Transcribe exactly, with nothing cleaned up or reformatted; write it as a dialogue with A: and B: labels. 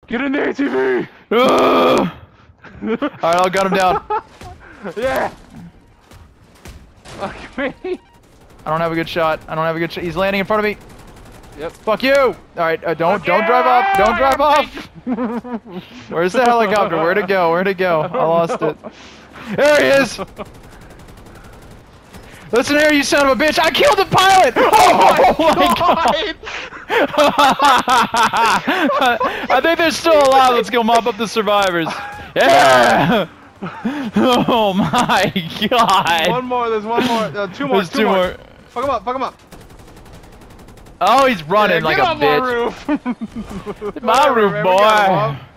A: Get in there, T V!
B: Alright, I'll gun him down.
A: Yeah! Fuck me!
B: I don't have a good shot. I don't have a good shot. He's landing in front of me.
A: Yep.
B: Fuck you! Alright, uh, don't
A: Fuck
B: don't
A: yeah!
B: drive off! Don't drive off! Where's the helicopter? Where'd it go? Where'd it go? I lost it. There he is! Listen here, you son of a bitch! I killed the pilot! Oh, oh my god! I think they're still alive. Let's go mop up the survivors. Yeah! Oh my god!
A: One more, there's one more. Uh, two more,
B: There's
A: two,
B: two
A: more.
B: more.
A: Fuck him up, fuck him up.
B: Oh, he's running
A: Yeah,
B: like
A: get
B: a
A: on
B: bitch.
A: my roof.
B: My roof,
A: Man, we
B: boy.
A: got him up.